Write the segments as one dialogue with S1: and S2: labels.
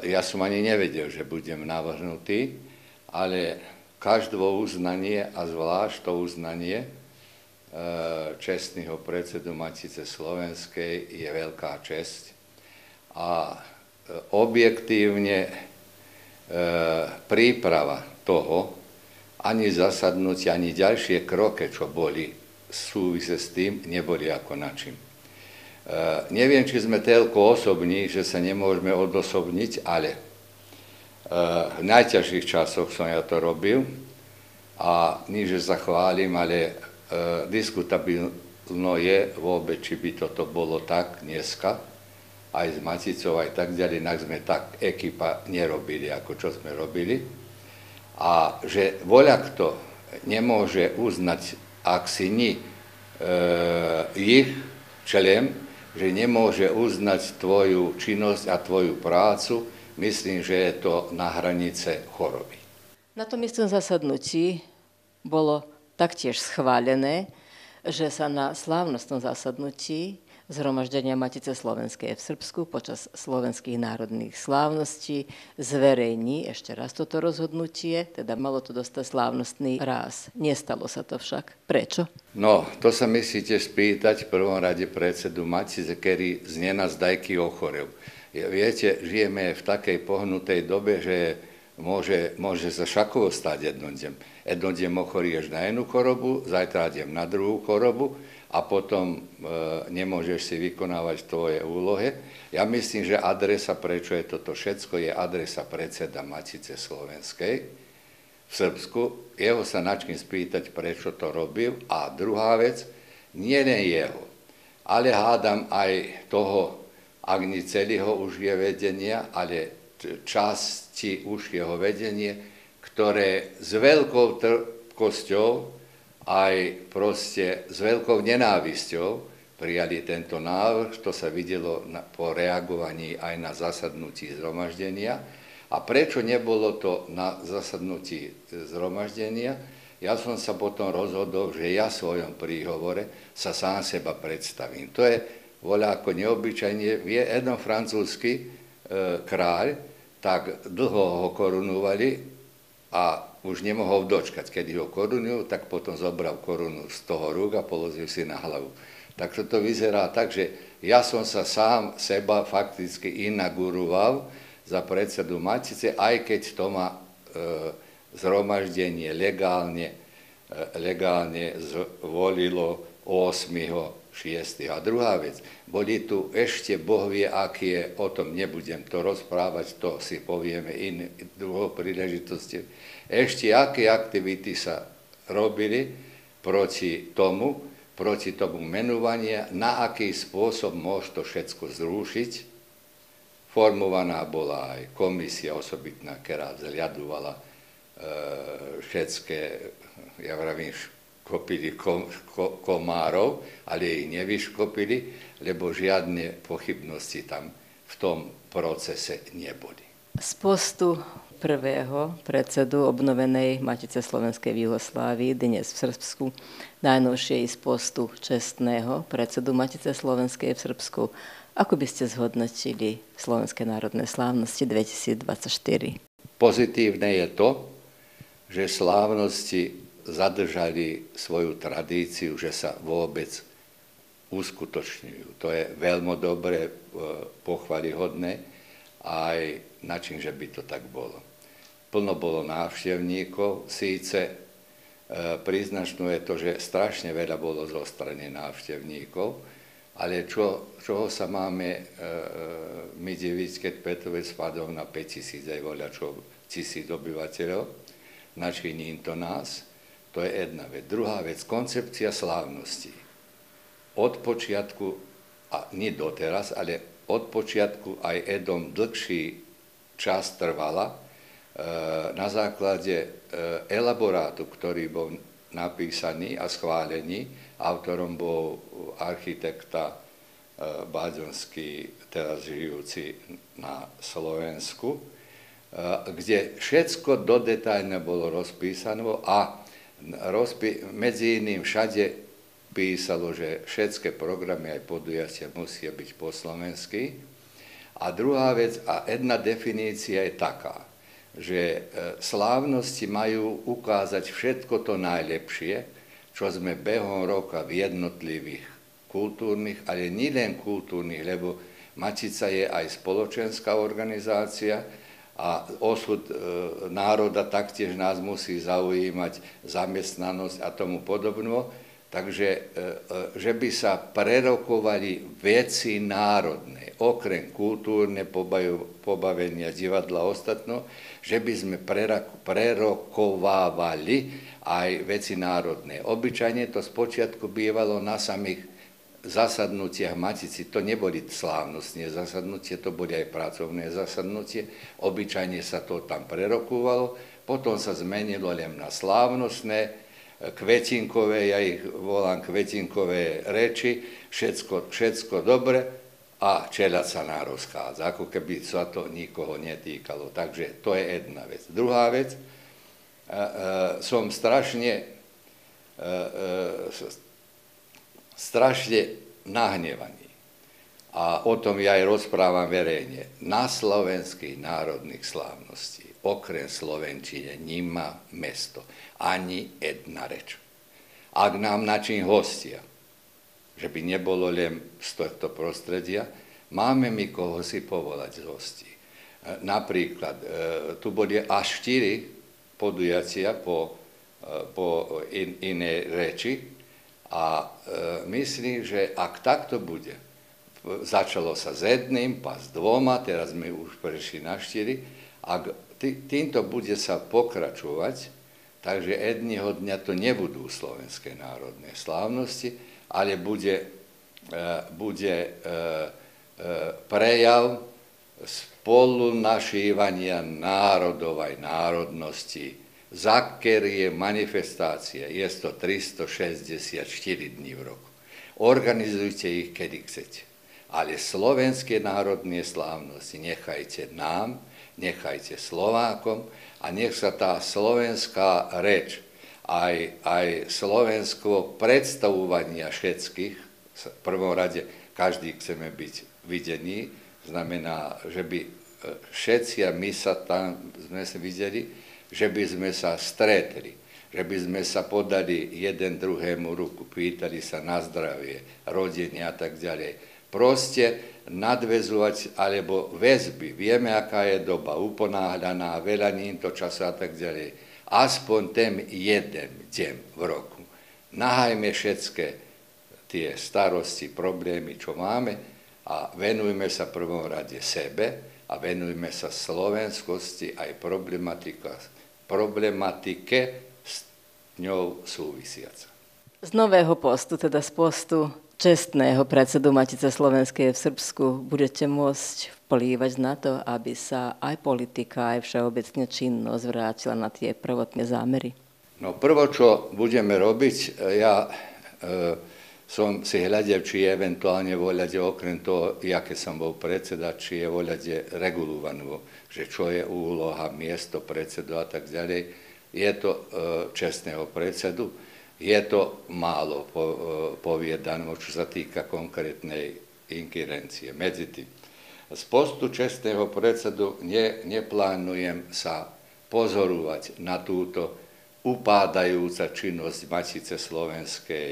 S1: Ja som ani nevedel, že budem navrhnutý, ale každé uznanie a zvlášť to uznanie čestného predsedu Matice slovenskej je veľká česť. A objektívne príprava toho, ani zasadnutia, ani ďalšie kroky, čo boli súvise s tým, neboli ako načím. Neviem, či sme toľko osobní, že sa nemôžeme odosobniť, ale v najťažších časoch som ja to robil a nie, že sa chválim, ale diskutabilno je vôbec, či by toto bolo tak dneska, aj s Maticou, aj tak ďalej, inak sme tak ekipa nerobili, ako čo sme robili. A že voľakto nemôže uznať, ak si ni ich čelem, že nemôže uznať tvoju činnosť a tvoju prácu, myslím, že je to na hranice choroby.
S2: Na tom istom zasadnutí bolo taktiež schválené, že sa na slávnostnom zasadnutí Zhromaždenia Matice slovenskej v Srbsku počas slovenských národných slávností zverejní ešte raz toto rozhodnutie, teda malo to dostať slávnostný ráz. Nestalo sa to však. Prečo?
S1: No, to sa myslíte spýtať v prvom rade predsedu Matice, ktorý z nenazdajky ochorel. Viete, žijeme v takej pohnutej dobe, že môže sa šakovo stať jednodem. Jednodem ochorieš na jednu chorobu, zajtra idem na druhú chorobu, a potom nemôžeš si vykonávať tvoje úlohy. Ja myslím, že adresa, prečo je toto všetko, je adresa predseda Matice slovenskej v Srbsku. Jeho sa načím spýtať, prečo to robil. A druhá vec, nie len jeho, ale hádam aj toho, ak nie celého už je vedenia, ale časti už jeho vedenie, ktoré s veľkou trpkosťou aj proste s veľkou nenávisťou prijali tento návrh, to sa videlo po reagovaní aj na zasadnutí zhromaždenia. A prečo nebolo to na zasadnutí zhromaždenia? Ja som sa potom rozhodol, že ja v svojom príhovore sa sám seba predstavím. To je voľa ako neobyčajne. Jeden francúzsky kráľ, tak dlho ho korunovali a už nemohol dočkať. Keď ho korunujú, tak potom zobral korunu z toho rúk a položil si na hlavu. Tak to vyzerá tak, že ja som sa sám seba fakticky inauguroval za predsedu Matice, aj keď to ma zhromaždenie legálne zvolilo 8.6. A druhá vec, boli tu ešte, Boh vie, aký je, o tom nebudem to rozprávať, to si povieme druhou príležitosti. Ešte aké aktivity sa robili proti tomu menovania, na aký spôsob môže to všetko zrušiť. Formovaná bola aj komisia osobitná, ktorá zľadovala všetké, ja vravím, škopili komárov, ale ich nevyškopili, lebo žiadne pochybnosti tam v tom procese neboli.
S2: Z postu prvého predsedu obnovenej Matice slovenskej v Juhoslávii, dnes v Srbsku, najnovšie z postu čestného predsedu Matice slovenskej v Srbsku. Ako by ste zhodnotili Slovenské národné slávnosti 2024?
S1: Pozitívne je to, že slávnosti zadržali svoju tradíciu, že sa vôbec uskutočňujú. To je veľmi dobre, pochvalihodné, aj načím, že by to tak bolo. Plno bolo návštevníkov, síce príznačné je to, že strašne veľa bolo zo strany návštevníkov, ale čoho sa máme my diviť, keď Petroviec spadol na 5 000 aj voľačov, 1000 obyvateľov, načiním to nás, to je jedna vec. Druhá vec, koncepcia slávnosti. Od počiatku, a nie doteraz, ale od počiatku aj Edom dlhší čas trvala, na základe elaborátu, ktorý bol napísaný a schválený, autorom bol architekta Báďonský, teraz žijúci na Slovensku, kde všetko dodetaľne bolo rozpísané a medzi iným všade písalo, že všetky programy aj podujatia musia byť po slovensky A druhá vec, a jedna definícia je taká, že slávnosti majú ukázať všetko to najlepšie, čo sme behom roka v jednotlivých kultúrnych, ale nielen kultúrnych, lebo Matica je aj spoločenská organizácia a osud národa taktiež nás musí zaujímať, zamestnanosť a tomu podobno. Takže, že by sa prerokovali veci národné, okrem kultúrne pobavenia, divadla a ostatno, že by sme prerokovávali aj veci národné. Obyčajne to spočiatku bývalo na samých zasadnutiach Matici. To neboli slávnostné zasadnutie, to boli aj pracovné zasadnutie. Obyčajne sa to tam prerokovalo, potom sa zmenilo len na slávnostné, kvetinkové, ja ich volám kvetinkové reči, všetko dobre a čeľaď sa narozchádza, ako keby sa to nikoho netýkalo. Takže to je jedna vec. Druhá vec, som strašne nahnevaný. A o tom ja aj rozprávam verejne. Na slovenských národných slávností, okrem slovenčine, nemá mesto ani jedna reč. Ak nám način hostia, že by nebolo len z tohto prostredia, máme my koho si povolať z hostí. Napríklad, tu boli až 4 podujatia po inej reči a myslím, že ak takto bude, začalo sa s jedným, pa s 2, teraz sme už prešli na 4, ak týmto bude sa pokračovať, takže jedného dňa to nebudú slovenské národné slávnosti, ale bude prejav spolunašívania národov aj národností, za ktoré je manifestácia. Je to 364 dní v roku. Organizujte ich, kedy chcete. Ale slovenské národné slávnosti nechajte nám, nechajte Slovákom a nech sa tá slovenská reč, aj slovensko predstavovania všetkých, v prvom rade každý chceme byť videní, znamená, že by všetci a my sa tam sme sa videli, že by sme sa stretli, že by sme sa podali jeden druhému ruku, pýtali sa na zdravie, rodiny a tak ďalej. Proste nadväzovať, alebo väzby. Vieme, aká je doba, uponáhľaná, veľa ním to času a tak ďalej. Aspoň ten jeden deň v roku. Nahajme všetky tie starosti, problémy, čo máme a venujme sa v prvom rade sebe a venujme sa slovenskosti aj problematike s ňou súvisiaca.
S2: Z nového postu, teda z postu čestného predsedu Matice slovenskej v Srbsku, budete môcť vplývať na to, aby sa aj politika, aj všeobecne činnosť vrátila na tie prvotné zámery?
S1: No prvo, čo budeme robiť, ja som si hľadel, či je eventuálne voľade, okrem toho, aké som bol predseda, či je voľade regulovanú, že čo je úloha, miesto predsedu a tak ďalej. Je to čestného predsedu. Je to málo povedané, čo sa týka konkrétnej ingerencie. Medzi tým, z postu čestného predsedu neplánujem sa pozorovať na túto upádajúca činnosť Matice slovenskej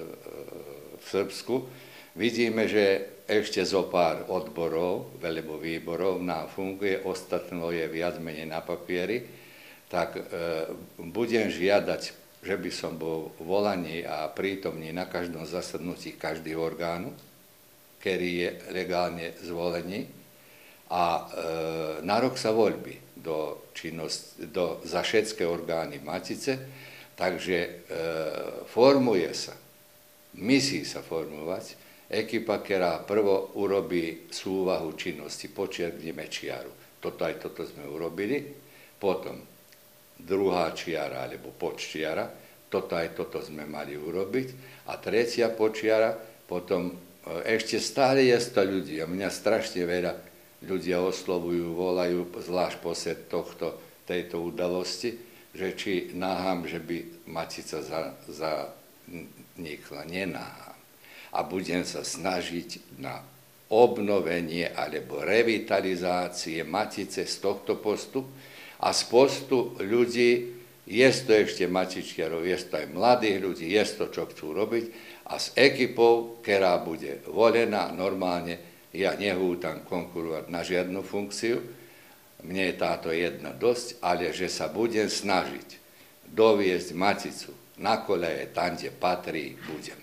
S1: v Srbsku. Vidíme, že ešte zo pár odborov, alebo výborov nám funguje, ostatné je viac menej na papieri, tak budem žiadať, že by som bol volaný a prítomný na každom zasadnutí každého orgánu, ktorý je legálne zvolený. A na rok sa voľby za všetky orgány Matice, takže formuje sa, musí sa formovať ekipa, ktorá prvo urobí súvahu činnosti, počiarkneme čiaru. Toto sme urobili, potom druhá čiara alebo podčiara, toto sme mali urobiť a tretia podčiara, potom ešte stále je to ľudia, mňa strašne veľa ľudia oslovujú, volajú, zvlášť posled tejto udalosti, že či náham, že by Matica zanikla, nenáham. A budem sa snažiť na obnovenie alebo revitalizácie Matice z tohto postu a z postu ľudí, je to ešte matičkiarov, je to aj mladých ľudí, je to, čo chcú robiť a s ekipou, ktorá bude volená normálne, ja nehútam konkurovať na žiadnu funkciu, mne je táto jedna dosť, ale že sa budem snažiť doviesť Maticu na koľaje, tam, kde patrí, budem.